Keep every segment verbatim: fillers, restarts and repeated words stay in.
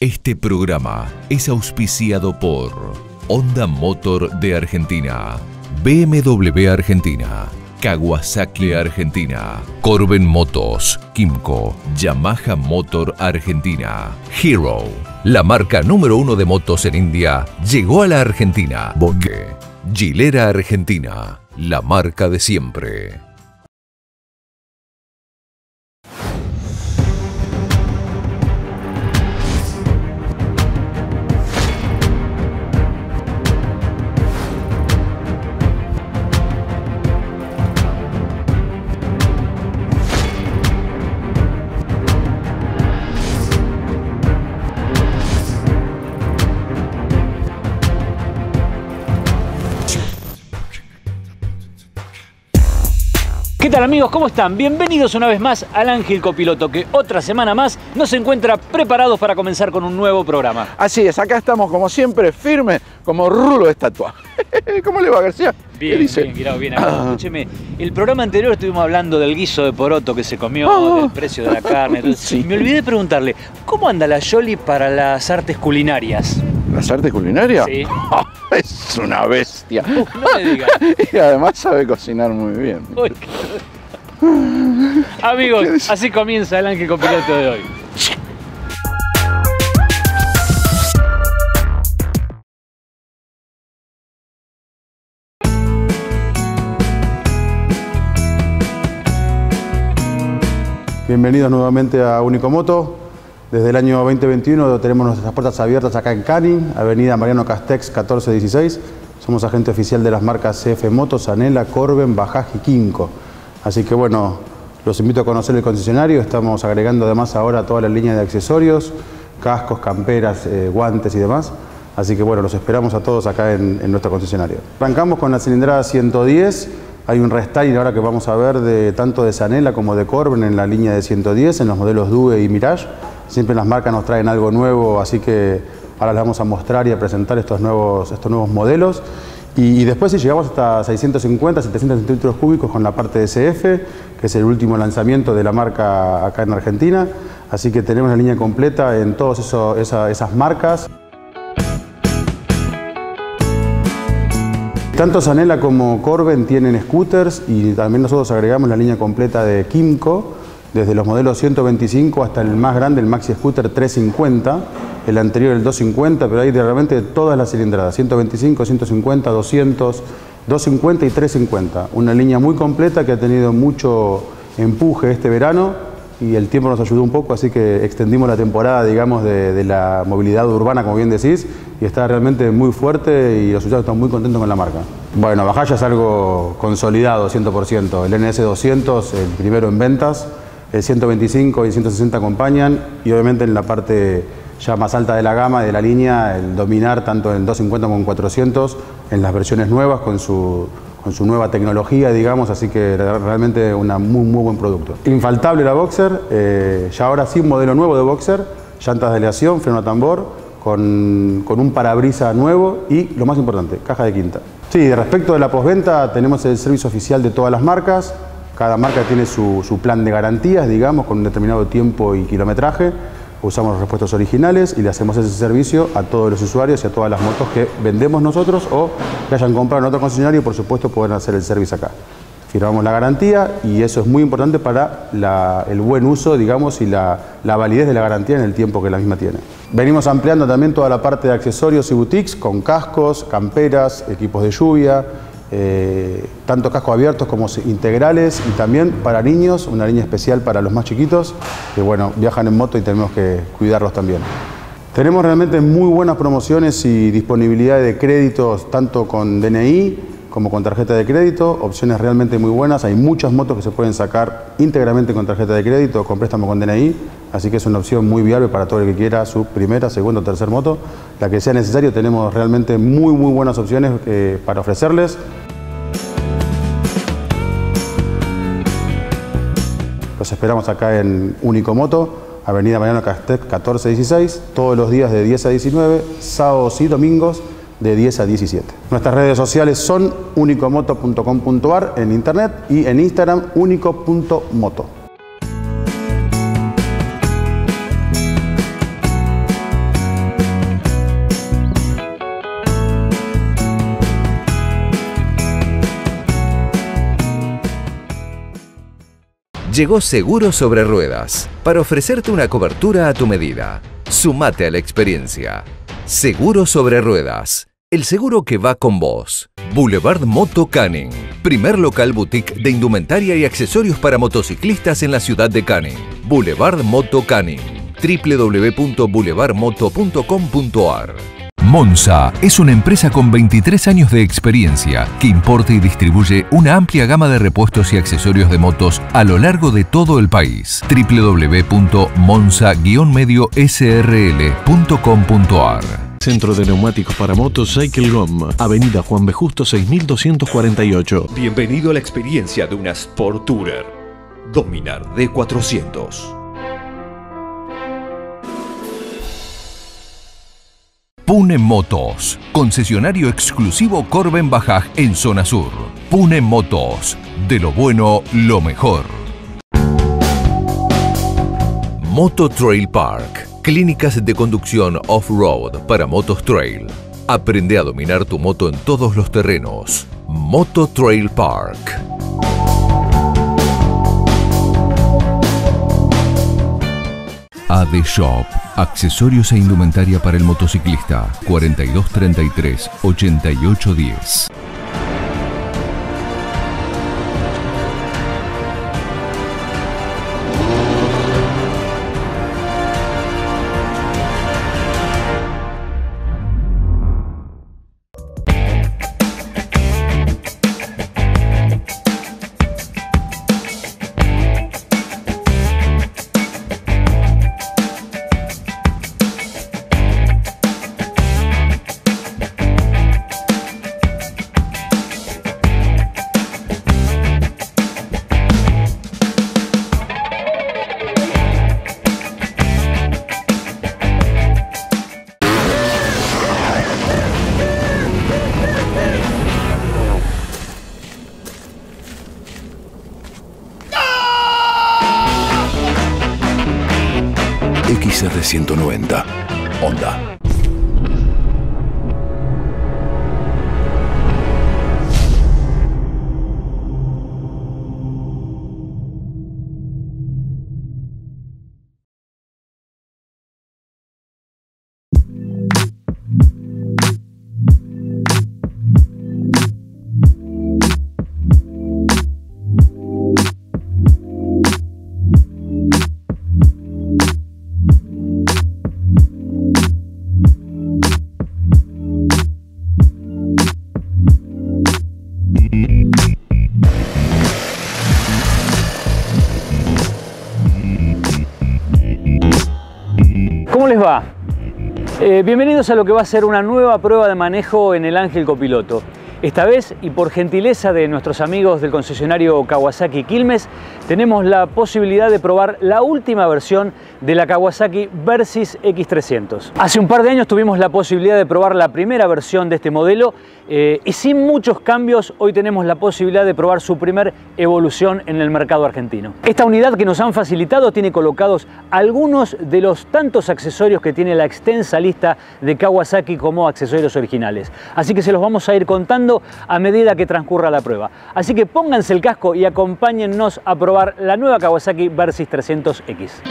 Este programa es auspiciado por Honda Motor de Argentina, B M W Argentina, Kawasaki Argentina, Corben Motos, Kymco, Yamaha Motor Argentina, Hero, la marca número uno de motos en India, llegó a la Argentina. Bosque, Gilera Argentina, la marca de siempre. ¿Qué tal, amigos? ¿Cómo están? Bienvenidos una vez más al Ángel Copiloto, que otra semana más nos encuentra preparados para comenzar con un nuevo programa. Así es, acá estamos como siempre, firmes como rulo de estatua. ¿Cómo le va, García? Bien, dice? bien, Guirao, bien. Ah. Escúcheme, el programa anterior estuvimos hablando del guiso de poroto que se comió, ah. del precio de la carne. Entonces, sí. Me olvidé de preguntarle, ¿cómo anda la Yoli para las artes culinarias? ¿Las artes culinarias? Sí. Oh, es una bestia. Uh, no me digas. Y además sabe cocinar muy bien. Uy, qué... Amigos, así comienza el Ángel Copiloto de hoy. Bienvenidos nuevamente a Unicomoto. Desde el año veinte veintiuno tenemos nuestras puertas abiertas acá en Canning, avenida Mariano Castex catorce dieciséis. Somos agente oficial de las marcas C F Motos, Zanela, Corben, Bajaj y Kymco. Así que bueno, los invito a conocer el concesionario. Estamos agregando además ahora toda la línea de accesorios, cascos, camperas, eh, guantes y demás. Así que bueno, los esperamos a todos acá en, en nuestro concesionario. Arrancamos con la cilindrada ciento diez. Hay un restyling ahora que vamos a ver de tanto de Zanela como de Corben en la línea de ciento diez, en los modelos Due y Mirage. Siempre las marcas nos traen algo nuevo, así que ahora les vamos a mostrar y a presentar estos nuevos, estos nuevos modelos. Y, y después si llegamos hasta seiscientos cincuenta, setecientos centímetros cúbicos con la parte de C F, que es el último lanzamiento de la marca acá en Argentina. Así que tenemos la línea completa en todas eso, esa, esas marcas. Tanto Zanela como Corben tienen scooters y también nosotros agregamos la línea completa de Kymco, desde los modelos ciento veinticinco hasta el más grande, el Maxi Scooter trescientos cincuenta, el anterior el doscientos cincuenta, pero hay realmente todas las cilindradas, ciento veinticinco, ciento cincuenta, doscientos, doscientos cincuenta y trescientos cincuenta. Una línea muy completa que ha tenido mucho empuje este verano y el tiempo nos ayudó un poco, así que extendimos la temporada, digamos, de, de la movilidad urbana, como bien decís, y está realmente muy fuerte y los usuarios están muy contentos con la marca. Bueno, Bajaj ya es algo consolidado, cien por ciento. El N S doscientos, el primero en ventas, el ciento veinticinco y el ciento sesenta acompañan, y obviamente en la parte ya más alta de la gama, de la línea, el dominar tanto en doscientos cincuenta como en cuatrocientos, en las versiones nuevas, con su, con su nueva tecnología, digamos, así que realmente un muy, muy buen producto. Infaltable la Boxer, eh, ya ahora sí un modelo nuevo de Boxer, llantas de aleación, freno a tambor, con, con un parabrisas nuevo y, lo más importante, caja de quinta. Sí, respecto de la postventa, tenemos el servicio oficial de todas las marcas. Cada marca tiene su, su plan de garantías, digamos, con un determinado tiempo y kilometraje. Usamos los repuestos originales y le hacemos ese servicio a todos los usuarios y a todas las motos que vendemos nosotros o que hayan comprado en otro concesionario y por supuesto pueden hacer el servicio acá. Firmamos la garantía y eso es muy importante para la, el buen uso, digamos, y la, la validez de la garantía en el tiempo que la misma tiene. Venimos ampliando también toda la parte de accesorios y boutiques con cascos, camperas, equipos de lluvia, Eh, tanto cascos abiertos como integrales, y también para niños, una línea especial para los más chiquitos que bueno, viajan en moto y tenemos que cuidarlos también. Tenemos realmente muy buenas promociones y disponibilidad de créditos tanto con D N I como con tarjeta de crédito, opciones realmente muy buenas. Hay muchas motos que se pueden sacar íntegramente con tarjeta de crédito o con préstamo con D N I, así que es una opción muy viable para todo el que quiera su primera, segunda o tercera moto. La que sea necesario, tenemos realmente muy muy buenas opciones eh, para ofrecerles. Los esperamos acá en Unicomoto, avenida Mariano Castex catorce dieciséis, todos los días de diez a diecinueve, sábados y domingos de diez a diecisiete. Nuestras redes sociales son unicomoto punto com punto ar en internet y en Instagram unico punto moto. Llegó Seguro Sobre Ruedas para ofrecerte una cobertura a tu medida. Sumate a la experiencia. Seguro Sobre Ruedas, el seguro que va con vos. Boulevard Moto Canning, primer local boutique de indumentaria y accesorios para motociclistas en la ciudad de Canning. Boulevard Moto Canning, w w w punto boulevard moto punto com punto a r. Monza es una empresa con veintitrés años de experiencia que importa y distribuye una amplia gama de repuestos y accesorios de motos a lo largo de todo el país. w w w punto monza guion medio s r l punto com punto a r. Centro de Neumáticos para Motos Cycle Gom, Avenida Juan B. Justo seis mil doscientos cuarenta y ocho. Bienvenido a la experiencia de una Sport Tourer Dominar D cuatrocientos. Pune Motos, concesionario exclusivo Corben Bajaj en zona sur. Pune Motos, de lo bueno, lo mejor. Moto Trail Park, clínicas de conducción off-road para motos trail. Aprende a dominar tu moto en todos los terrenos. Moto Trail Park. A D Shop, accesorios e indumentaria para el motociclista. cuarenta y dos treinta y tres, ochenta y ocho diez. X R ciento noventa, Honda. ¿Cómo les va? Eh, bienvenidos a lo que va a ser una nueva prueba de manejo en el Ángel Copiloto. Esta vez, y por gentileza de nuestros amigos del concesionario Kawasaki Quilmes, tenemos la posibilidad de probar la última versión de la Kawasaki Versys X trescientos. Hace un par de años tuvimos la posibilidad de probar la primera versión de este modelo eh, y sin muchos cambios hoy tenemos la posibilidad de probar su primer evolución en el mercado argentino. Esta unidad que nos han facilitado tiene colocados algunos de los tantos accesorios que tiene la extensa lista de Kawasaki como accesorios originales. Así que se los vamos a ir contando a medida que transcurra la prueba. Así que pónganse el casco y acompáñennos a probar la nueva Kawasaki Versys trescientos X.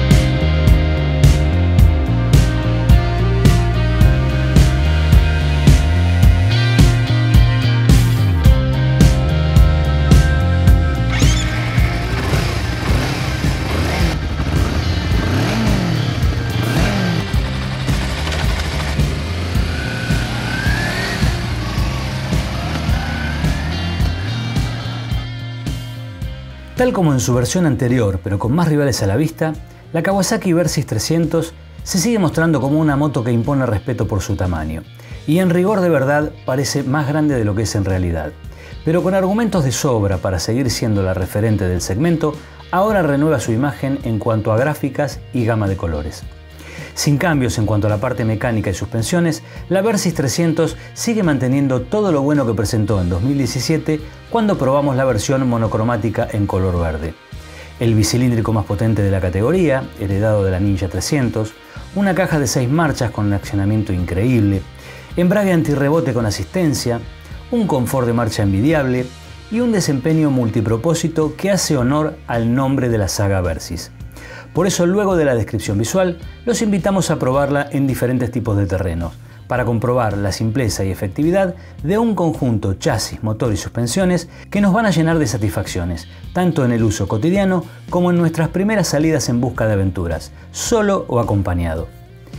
Tal como en su versión anterior, pero con más rivales a la vista, la Kawasaki Versys trescientos se sigue mostrando como una moto que impone respeto por su tamaño. Y en rigor de verdad parece más grande de lo que es en realidad. Pero con argumentos de sobra para seguir siendo la referente del segmento, ahora renueva su imagen en cuanto a gráficas y gama de colores. Sin cambios en cuanto a la parte mecánica y suspensiones, la Versys trescientos sigue manteniendo todo lo bueno que presentó en dos mil diecisiete cuando probamos la versión monocromática en color verde. El bicilíndrico más potente de la categoría, heredado de la Ninja trescientos, una caja de seis marchas con un accionamiento increíble, embrague antirrebote con asistencia, un confort de marcha envidiable y un desempeño multipropósito que hace honor al nombre de la saga Versys. Por eso, luego de la descripción visual, los invitamos a probarla en diferentes tipos de terrenos, para comprobar la simpleza y efectividad de un conjunto chasis, motor y suspensiones que nos van a llenar de satisfacciones, tanto en el uso cotidiano como en nuestras primeras salidas en busca de aventuras, solo o acompañado.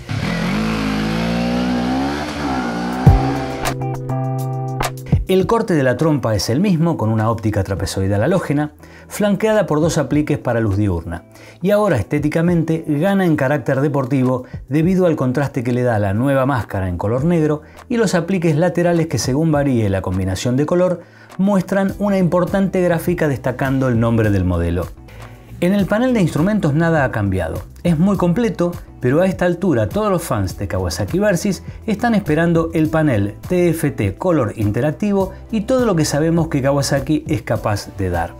El corte de la trompa es el mismo, con una óptica trapezoidal halógena, flanqueada por dos apliques para luz diurna, y ahora estéticamente gana en carácter deportivo debido al contraste que le da la nueva máscara en color negro y los apliques laterales que, según varíe la combinación de color, muestran una importante gráfica destacando el nombre del modelo. En el panel de instrumentos nada ha cambiado, es muy completo, pero a esta altura todos los fans de Kawasaki Versys están esperando el panel T F T Color interactivo y todo lo que sabemos que Kawasaki es capaz de dar.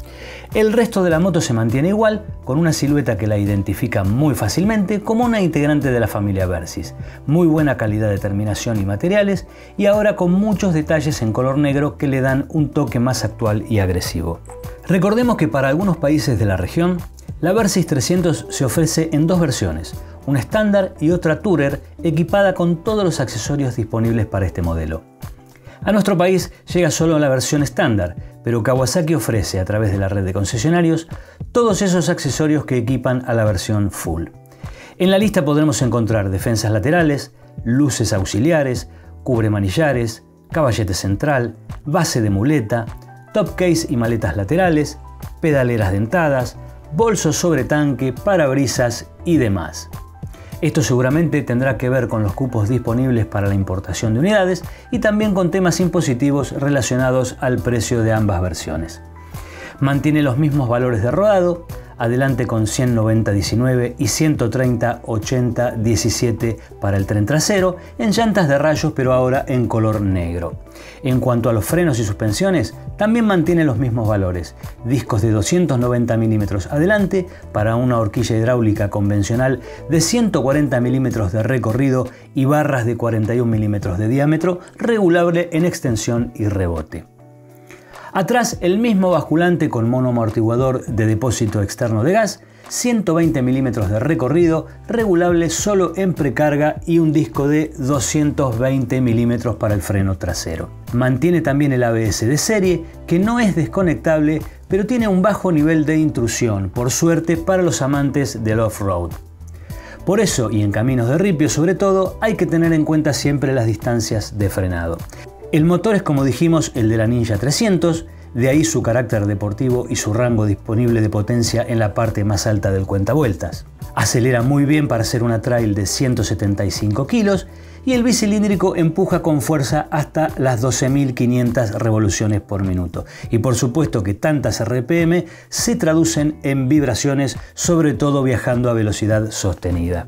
El resto de la moto se mantiene igual, con una silueta que la identifica muy fácilmente como una integrante de la familia Versys, muy buena calidad de terminación y materiales, y ahora con muchos detalles en color negro que le dan un toque más actual y agresivo. Recordemos que para algunos países de la región, la Versys trescientos se ofrece en dos versiones, una estándar y otra Tourer, equipada con todos los accesorios disponibles para este modelo. A nuestro país llega solo la versión estándar, pero Kawasaki ofrece a través de la red de concesionarios todos esos accesorios que equipan a la versión full. En la lista podremos encontrar defensas laterales, luces auxiliares, cubремanillares, caballete central, base de muleta, top case y maletas laterales, pedaleras dentadas, bolsos sobre tanque, parabrisas y demás. Esto seguramente tendrá que ver con los cupos disponibles para la importación de unidades y también con temas impositivos relacionados al precio de ambas versiones. Mantiene los mismos valores de rodado, adelante con ciento noventa diecinueve y ciento treinta ochenta diecisiete para el tren trasero, en llantas de rayos pero ahora en color negro. En cuanto a los frenos y suspensiones, también mantiene los mismos valores, discos de doscientos noventa milímetros adelante para una horquilla hidráulica convencional de ciento cuarenta milímetros de recorrido y barras de cuarenta y un milímetros de diámetro, regulable en extensión y rebote. Atrás, el mismo basculante con monoamortiguador de depósito externo de gas, ciento veinte milímetros de recorrido, regulable solo en precarga y un disco de doscientos veinte milímetros para el freno trasero. Mantiene también el A B S de serie, que no es desconectable, pero tiene un bajo nivel de intrusión, por suerte para los amantes del off-road. Por eso, y en caminos de ripio sobre todo, hay que tener en cuenta siempre las distancias de frenado. El motor es, como dijimos, el de la Ninja trescientos, de ahí su carácter deportivo y su rango disponible de potencia en la parte más alta del cuentavueltas. Acelera muy bien para ser una trail de ciento setenta y cinco kilos y el bicilíndrico empuja con fuerza hasta las doce mil quinientas revoluciones por minuto. Y por supuesto que tantas R P M se traducen en vibraciones, sobre todo viajando a velocidad sostenida.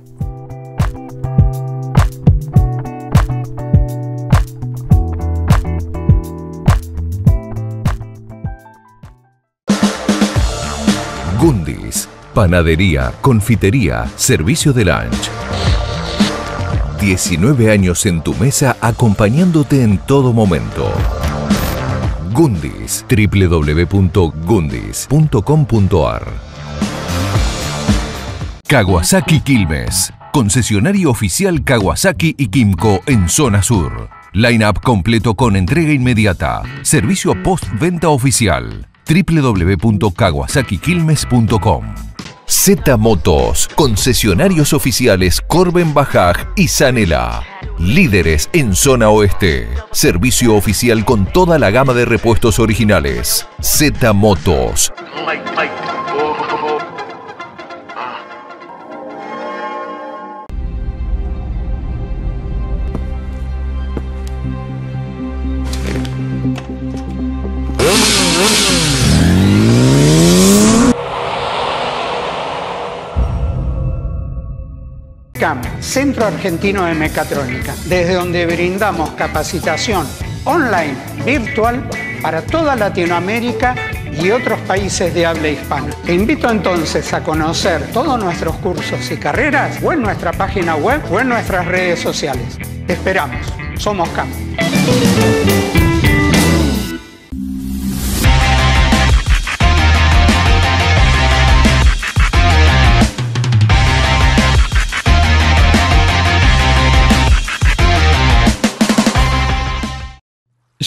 Gundys, panadería, confitería, servicio de lunch. diecinueve años en tu mesa acompañándote en todo momento. Gundys, w w w punto gundys punto com punto a r. Kawasaki Quilmes, concesionario oficial Kawasaki y Kymco en zona sur. Line-up completo con entrega inmediata. Servicio postventa oficial. w w w punto kawasaki quilmes punto com. Z Motos, concesionarios oficiales Corben Bajaj y Sanela. Líderes en zona oeste. Servicio oficial con toda la gama de repuestos originales. Z Motos. C A M, Centro Argentino de Mecatrónica, desde donde brindamos capacitación online, virtual, para toda Latinoamérica y otros países de habla hispana. Te invito entonces a conocer todos nuestros cursos y carreras o en nuestra página web o en nuestras redes sociales. Te esperamos. Somos C A M.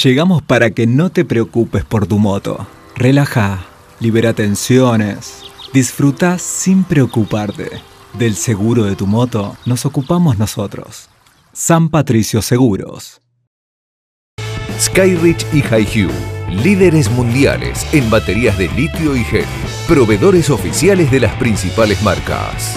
Llegamos para que no te preocupes por tu moto. Relaja, libera tensiones, disfruta sin preocuparte. Del seguro de tu moto nos ocupamos nosotros. San Patricio Seguros. Skyridge y Hi-Hu, líderes mundiales en baterías de litio y gel, proveedores oficiales de las principales marcas.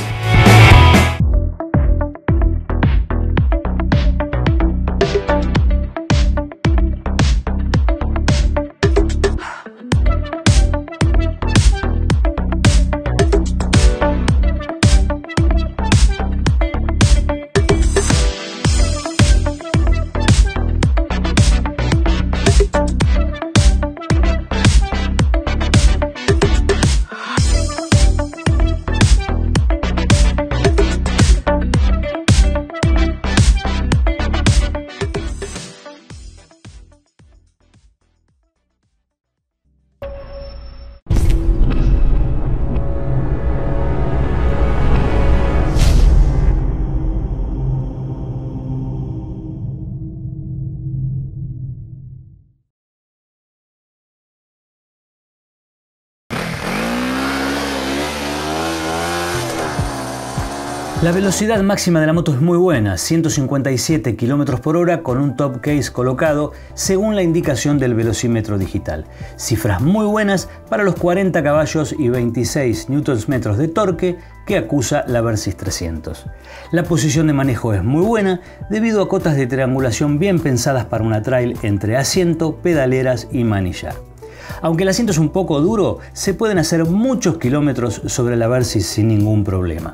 La velocidad máxima de la moto es muy buena, ciento cincuenta y siete kilómetros por hora con un top case colocado según la indicación del velocímetro digital. Cifras muy buenas para los cuarenta caballos y veintiséis newtons metros de torque que acusa la Versys trescientos. La posición de manejo es muy buena debido a cotas de triangulación bien pensadas para una trail entre asiento, pedaleras y manillar. Aunque el asiento es un poco duro, se pueden hacer muchos kilómetros sobre la Versys sin ningún problema.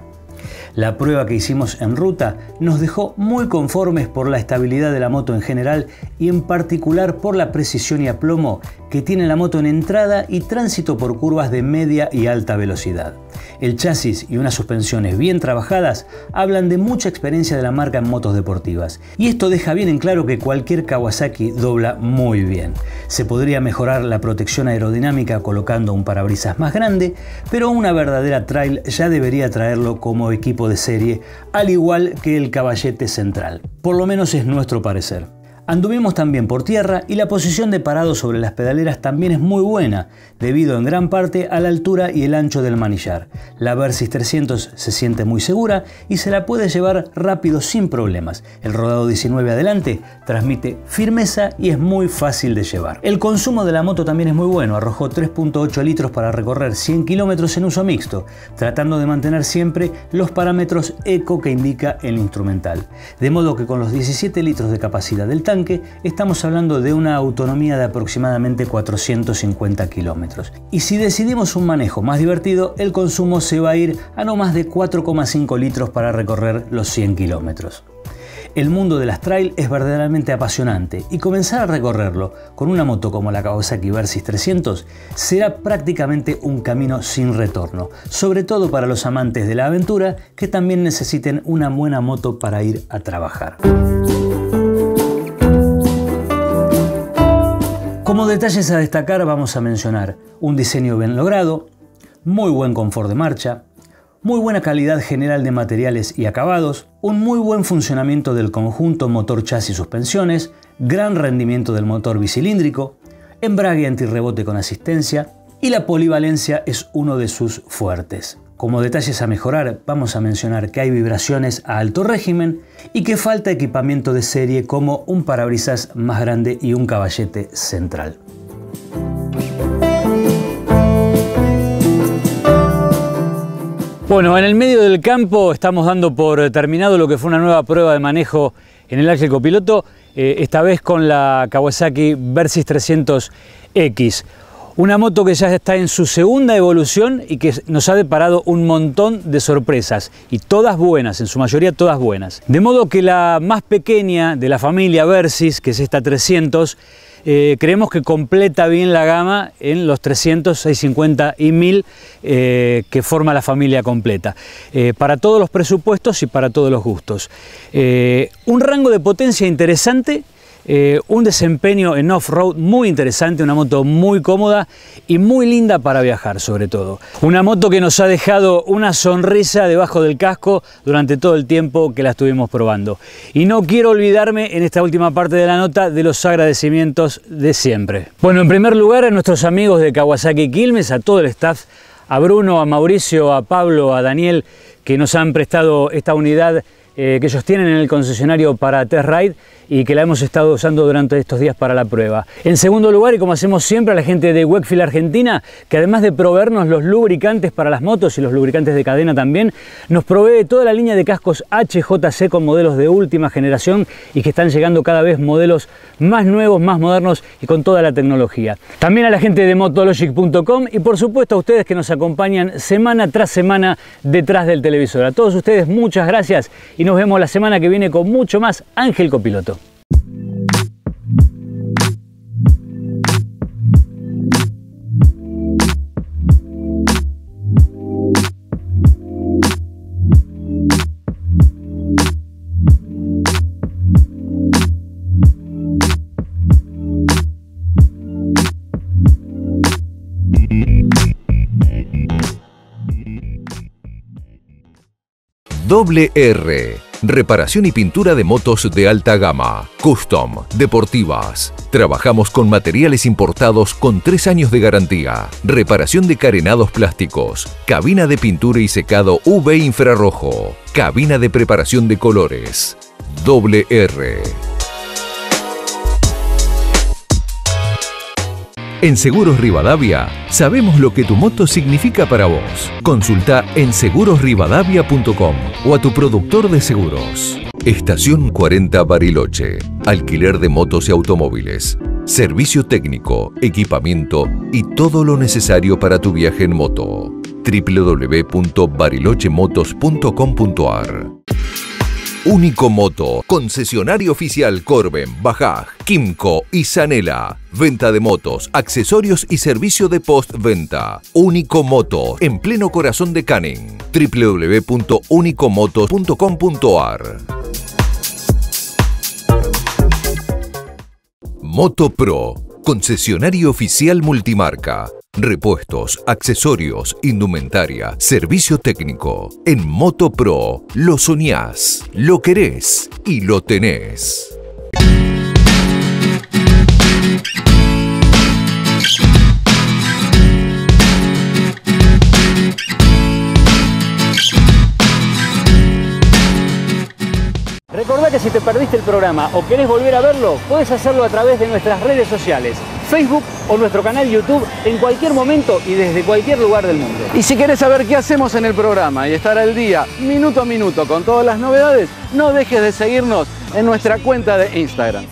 La prueba que hicimos en ruta nos dejó muy conformes por la estabilidad de la moto en general y en particular por la precisión y aplomo que tiene la moto en entrada y tránsito por curvas de media y alta velocidad. El chasis y unas suspensiones bien trabajadas hablan de mucha experiencia de la marca en motos deportivas. Y esto deja bien en claro que cualquier Kawasaki dobla muy bien. Se podría mejorar la protección aerodinámica colocando un parabrisas más grande, pero una verdadera trail ya debería traerlo como equipo de serie, al igual que el caballete central. Por lo menos es nuestro parecer. Anduvimos también por tierra y la posición de parado sobre las pedaleras también es muy buena, debido en gran parte a la altura y el ancho del manillar. La Versys trescientos se siente muy segura y se la puede llevar rápido sin problemas. El rodado diecinueve adelante transmite firmeza y es muy fácil de llevar. El consumo de la moto también es muy bueno, arrojó tres punto ocho litros para recorrer cien kilómetros en uso mixto, tratando de mantener siempre los parámetros eco que indica el instrumental. De modo que con los diecisiete litros de capacidad del tanque, estamos hablando de una autonomía de aproximadamente cuatrocientos cincuenta kilómetros. Y si decidimos un manejo más divertido, el consumo se va a ir a no más de cuatro coma cinco litros para recorrer los cien kilómetros. El mundo de las trail es verdaderamente apasionante y comenzar a recorrerlo con una moto como la Kawasaki Versys trescientos será prácticamente un camino sin retorno, sobre todo para los amantes de la aventura que también necesiten una buena moto para ir a trabajar. Como detalles a destacar vamos a mencionar un diseño bien logrado, muy buen confort de marcha, muy buena calidad general de materiales y acabados, un muy buen funcionamiento del conjunto motor chasis suspensiones, gran rendimiento del motor bicilíndrico, embrague antirrebote con asistencia y la polivalencia es uno de sus fuertes. Como detalles a mejorar, vamos a mencionar que hay vibraciones a alto régimen y que falta equipamiento de serie como un parabrisas más grande y un caballete central. Bueno, en el medio del campo estamos dando por terminado lo que fue una nueva prueba de manejo en el Ángel Copiloto, eh, esta vez con la Kawasaki Versys trescientos X. Una moto que ya está en su segunda evolución y que nos ha deparado un montón de sorpresas, y todas buenas, en su mayoría todas buenas. De modo que la más pequeña de la familia Versys, que es esta trescientos, eh, creemos que completa bien la gama en los trescientos, seiscientos cincuenta y mil eh, que forma la familia completa, eh, para todos los presupuestos y para todos los gustos. Eh, un rango de potencia interesante. Eh, un desempeño en off-road muy interesante, una moto muy cómoda y muy linda para viajar sobre todo. Una moto que nos ha dejado una sonrisa debajo del casco durante todo el tiempo que la estuvimos probando. Y no quiero olvidarme en esta última parte de la nota de los agradecimientos de siempre. Bueno, en primer lugar a nuestros amigos de Kawasaki Quilmes, a todo el staff, a Bruno, a Mauricio, a Pablo, a Daniel, que nos han prestado esta unidad eh, que ellos tienen en el concesionario para Test Ride y que la hemos estado usando durante estos días para la prueba. En segundo lugar, y como hacemos siempre, a la gente de Wakefield Argentina, que además de proveernos los lubricantes para las motos y los lubricantes de cadena también, nos provee toda la línea de cascos H J C con modelos de última generación y que están llegando cada vez modelos más nuevos, más modernos y con toda la tecnología. También a la gente de motologic punto com y por supuesto a ustedes que nos acompañan semana tras semana detrás del televisor. A todos ustedes muchas gracias y nos vemos la semana que viene con mucho más Ángel Copiloto. Doble R. Reparación y pintura de motos de alta gama, custom, deportivas. Trabajamos con materiales importados con tres años de garantía. Reparación de carenados plásticos. Cabina de pintura y secado U V infrarrojo. Cabina de preparación de colores. Doble R. En Seguros Rivadavia, sabemos lo que tu moto significa para vos. Consulta en seguros rivadavia punto com o a tu productor de seguros. Estación cuarenta Bariloche. Alquiler de motos y automóviles. Servicio técnico, equipamiento y todo lo necesario para tu viaje en moto. doble u doble u doble u punto bariloche motos punto com punto a r. Único Moto, concesionario oficial Corben, Bajaj, Kymco y Zanela. Venta de motos, accesorios y servicio de postventa. Único Moto, en pleno corazón de Canning. doble u doble u doble u punto único motos punto com punto a r. Motopro, concesionario oficial multimarca. Repuestos, accesorios, indumentaria, servicio técnico. En Motopro, lo soñás, lo querés y lo tenés. Recordá que si te perdiste el programa o querés volver a verlo, podés hacerlo a través de nuestras redes sociales, Facebook o nuestro canal YouTube en cualquier momento y desde cualquier lugar del mundo. Y si querés saber qué hacemos en el programa y estar al día, minuto a minuto, con todas las novedades, no dejes de seguirnos en nuestra cuenta de Instagram.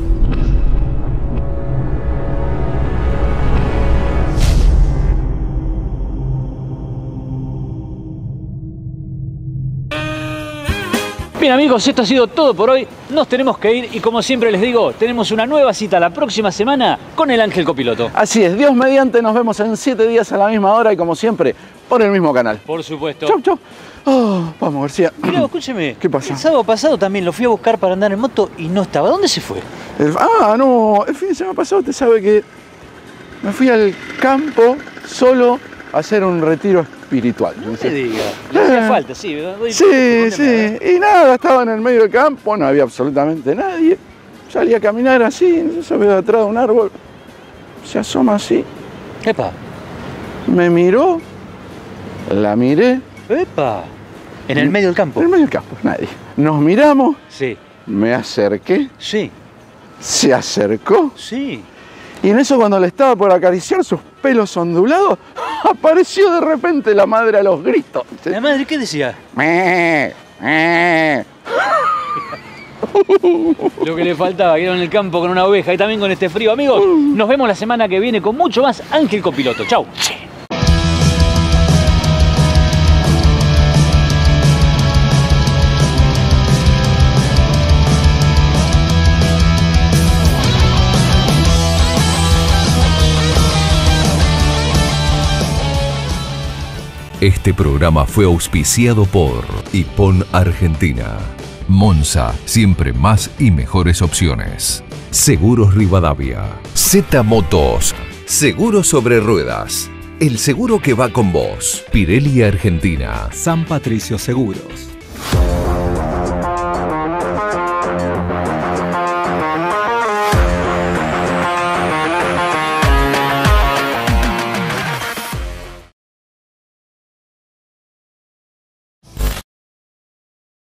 Bien amigos, esto ha sido todo por hoy, nos tenemos que ir y como siempre les digo, tenemos una nueva cita la próxima semana con el Ángel Copiloto. Así es, Dios mediante, nos vemos en siete días a la misma hora y como siempre, por el mismo canal. Por supuesto. Chau, chau. Oh, vamos, García. Mirá, escúcheme. ¿Qué pasa? El sábado pasado también lo fui a buscar para andar en moto y no estaba. ¿Dónde se fue? El, ah, no, el fin de semana pasado usted sabe que me fui al campo solo a hacer un retiro espiritual. No te diga, le hacía eh, falta, sí. Doy sí, sí, y nada, estaba en el medio del campo, no había absolutamente nadie. Salí a caminar así, yo veo detrás de un árbol, se asoma así. Epa. Me miró, la miré. Epa. ¿En el medio del campo? En el medio del campo, nadie. Nos miramos. Sí. Me acerqué. Sí. Se acercó. Sí. Y en eso, cuando le estaba por acariciar sus pelos ondulados, apareció de repente la madre a los gritos. ¿La madre qué decía? ¡Me! ¡Me! Lo que le faltaba, que era en el campo con una oveja y también con este frío. Amigos, nos vemos la semana que viene con mucho más Ángel Copiloto. Chau. Este programa fue auspiciado por Hippon Argentina. Monza, siempre más y mejores opciones. Seguros Rivadavia. Z Motos. Seguro sobre ruedas. El seguro que va con vos. Pirelli Argentina. San Patricio Seguros.